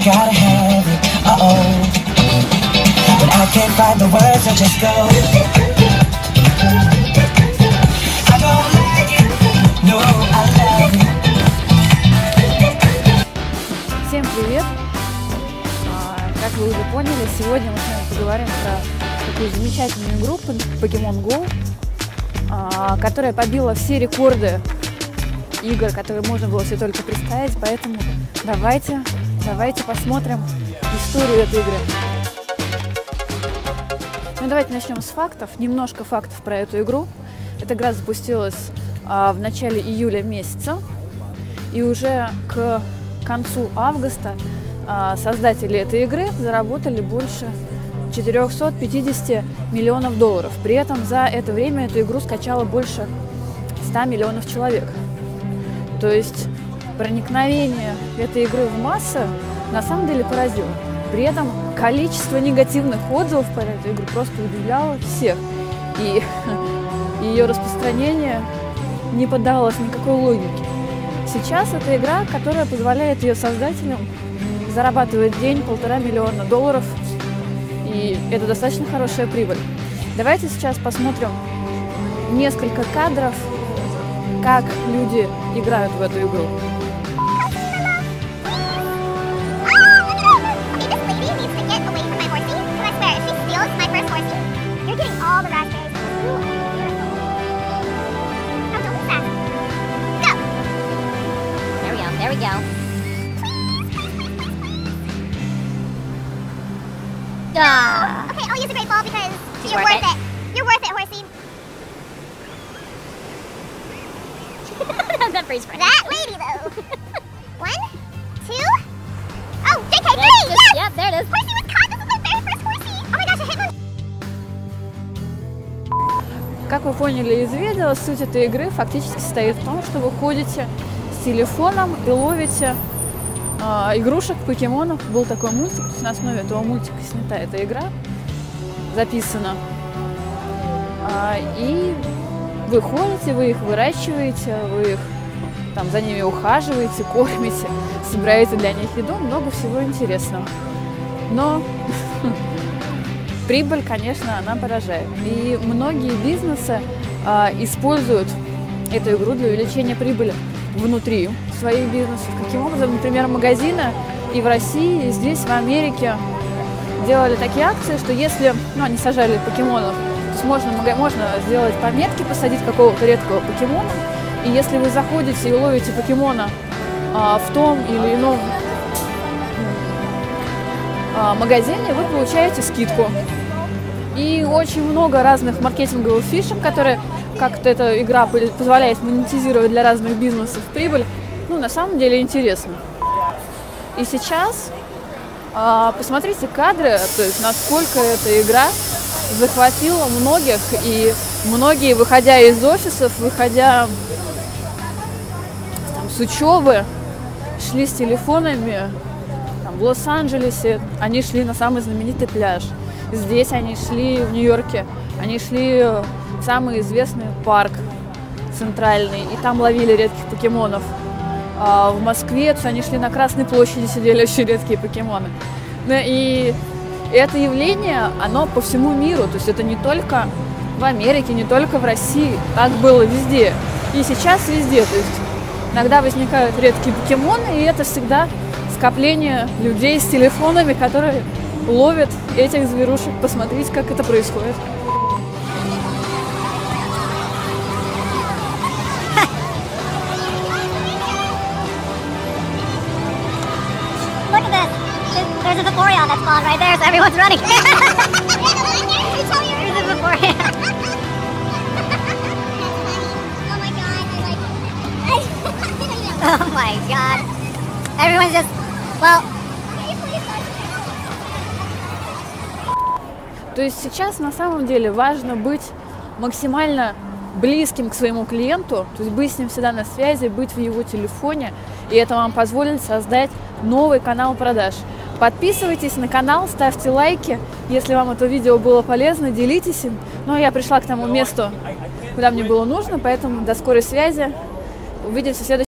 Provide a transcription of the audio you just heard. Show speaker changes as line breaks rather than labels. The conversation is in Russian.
Gotta have it, uh-oh. But I can't find the words, I just go. I don't like it, no, I love it.
Всем привет! Как вы уже поняли, сегодня мы с вами поговорим про такую замечательную игру Pokemon Go, которая побила все рекорды игр, которые можно было себе только представить, поэтому давайте посмотрим историю этой игры. Ну, давайте начнем с фактов. Немножко фактов про эту игру. Эта игра запустилась в начале июля месяца, и уже к концу августа создатели этой игры заработали больше 450 миллионов долларов. При этом за это время эту игру скачало больше 100 миллионов человек. То есть проникновение этой игры в массы на самом деле поразило. При этом количество негативных отзывов про эту игру просто удивляло всех. И ее распространение не поддавалось никакой логике. Сейчас это игра, которая позволяет ее создателям зарабатывать в день 1,5 миллиона долларов. И это достаточно хорошая прибыль. Давайте сейчас посмотрим несколько кадров, как люди играют в эту игру.
There we go. Okay, I'll use a great ball because you're worth it. You're worth it, horsey. That freeze frame. That lady, though. 1, 2. Oh, JK, 3! Yes! Yep, there it is. Horsey was caught. This is my very first horsey. Oh my gosh, I hit one.
Как вы поняли из видео, суть этой игры фактически состоит в том, что вы ходите с телефоном и ловите игрушек, покемонов. Был такой мультик, то есть на основе этого мультика снята эта игра, записана. И вы ходите, вы их выращиваете, вы их там за ними ухаживаете, кормите, собираете для них еду, много всего интересного. Но прибыль, конечно, она поражает. И многие бизнесы используют эту игру для увеличения прибыли внутри своих бизнесов. Каким образом? Например, магазины и в России, и здесь, в Америке делали такие акции, что если они сажали покемонов, то есть можно сделать пометки, посадить какого-то редкого покемона, и если вы заходите и ловите покемона в том или ином магазине, вы получаете скидку. И очень много разных маркетинговых фишек, которые как-то эта игра позволяет монетизировать для разных бизнесов прибыль. На самом деле интересно. И сейчас посмотрите кадры, то есть насколько эта игра захватила многих, и многие, выходя из офисов, выходя с учебы, шли с телефонами. В Лос-Анджелесе они шли на самый знаменитый пляж. Здесь они шли в Нью-Йорке, они шли в самый известный парк центральный, и там ловили редких покемонов. В Москве они шли на Красной площади, сидели очень редкие покемоны. И это явление, оно по всему миру, то есть это не только в Америке, не только в России, так было везде. И сейчас везде, то есть иногда возникают редкие покемоны, и это всегда скопление людей с телефонами, которые ловят этих зверушек. Посмотрите, как это происходит.
Look at this. There's a Vaporeon that's spawned right there, so everyone's running. There's a Vaporeon. Oh my god. Everyone's just, well...
То есть сейчас на самом деле важно быть максимально близким к своему клиенту, то есть быть с ним всегда на связи, быть в его телефоне, и это вам позволит создать новый канал продаж. Подписывайтесь на канал, ставьте лайки, если вам это видео было полезно, делитесь им. Ну а я пришла к тому месту, куда мне было нужно, поэтому до скорой связи, увидимся в следующем.